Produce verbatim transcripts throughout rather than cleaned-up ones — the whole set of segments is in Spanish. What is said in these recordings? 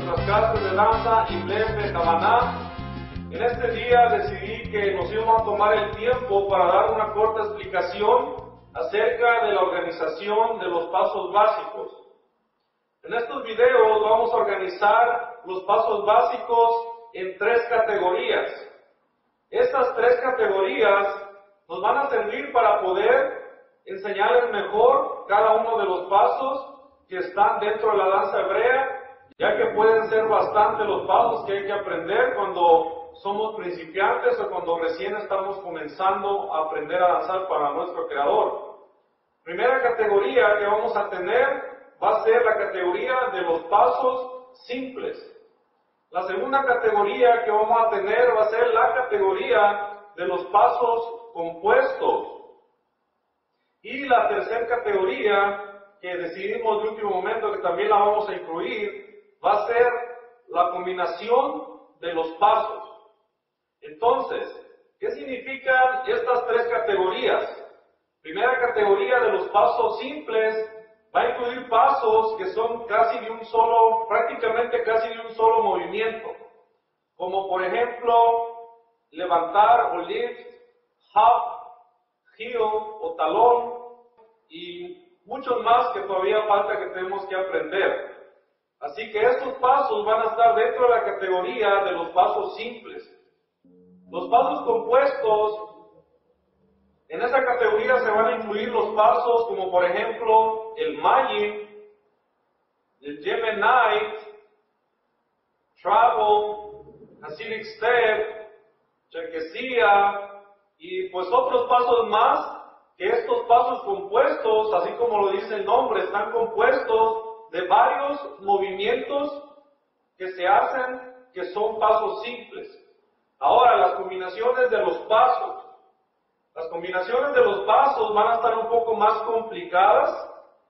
nuestras clases de danza Iblef Tabaná. En este día decidí que nos íbamos a tomar el tiempo para dar una corta explicación acerca de la organización de los pasos básicos. En estos videos vamos a organizar los pasos básicos en tres categorías. Estas tres categorías nos van a servir para poder enseñarles mejor cada uno de los pasos que están dentro de la danza hebrea, ya que pueden ser bastante los pasos que hay que aprender cuando somos principiantes o cuando recién estamos comenzando a aprender a danzar para nuestro Creador. Primera categoría que vamos a tener va a ser la categoría de los pasos simples. La segunda categoría que vamos a tener va a ser la categoría de los pasos compuestos. Y la tercera categoría que decidimos de último momento que también la vamos a incluir va a ser la combinación de los pasos. Entonces, ¿qué significan estas tres categorías? Primera categoría de los pasos simples va a incluir pasos que son casi de un solo, prácticamente casi de un solo movimiento, como por ejemplo levantar o lift, hop, heel o talón y muchos más que todavía falta que tenemos que aprender. Así que estos pasos van a estar dentro de la categoría de los pasos simples. Los pasos compuestos, en esa categoría se van a incluir los pasos como por ejemplo el Mayim, el Gemini, Travel, Hasidic Step, Chequesía y pues otros pasos más, que estos pasos compuestos, así como lo dice el nombre, están compuestos de varios movimientos que se hacen que son pasos simples. Ahora, las combinaciones de los pasos. Las combinaciones de los pasos van a estar un poco más complicadas.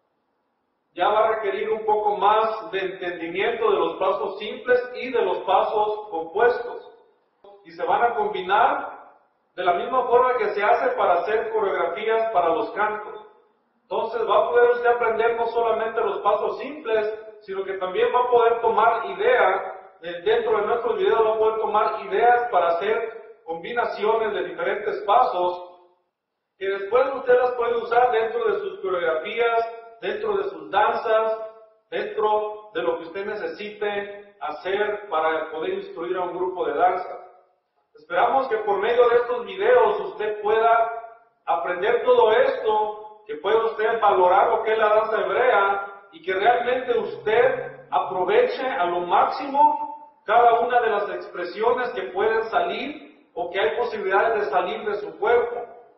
Ya va a requerir un poco más de entendimiento de los pasos simples y de los pasos compuestos. Y se van a combinar de la misma forma que se hace para hacer coreografías para los cantos. Entonces va a poder usted aprender no solamente los pasos simples, sino que también va a poder tomar ideas, dentro de nuestros videos va a poder tomar ideas para hacer combinaciones de diferentes pasos, que después usted las puede usar dentro de sus coreografías, dentro de sus danzas, dentro de lo que usted necesite hacer para poder instruir a un grupo de danza. Esperamos que por medio de estos videos usted pueda aprender todo esto, que pueda usted valorar lo que es la danza hebrea y que realmente usted aproveche a lo máximo cada una de las expresiones que pueden salir o que hay posibilidades de salir de su cuerpo.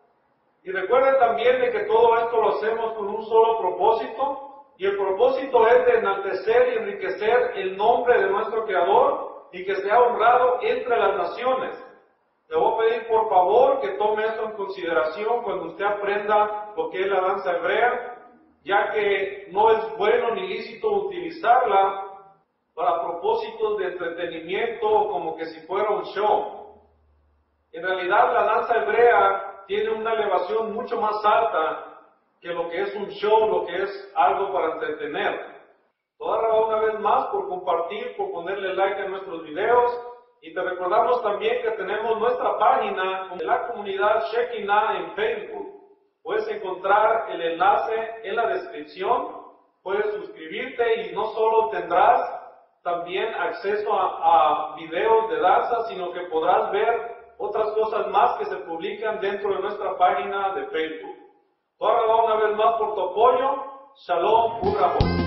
Y recuerde también de que todo esto lo hacemos con un solo propósito, y el propósito es de enaltecer y enriquecer el nombre de nuestro Creador y que sea honrado entre las naciones. Le voy a pedir por favor que tome esto en consideración cuando usted aprenda lo que es la danza hebrea, ya que no es bueno ni lícito utilizarla para propósitos de entretenimiento o como que si fuera un show. En realidad la danza hebrea tiene una elevación mucho más alta que lo que es un show, lo que es algo para entretener. Toda una vez más por compartir, por ponerle like a nuestros videos. Y te recordamos también que tenemos nuestra página de la comunidad Shekinah en Facebook. Puedes encontrar el enlace en la descripción, puedes suscribirte y no solo tendrás también acceso a, a videos de danza, sino que podrás ver otras cosas más que se publican dentro de nuestra página de Facebook. Toda una vez más por tu apoyo. Shalom, Urahot.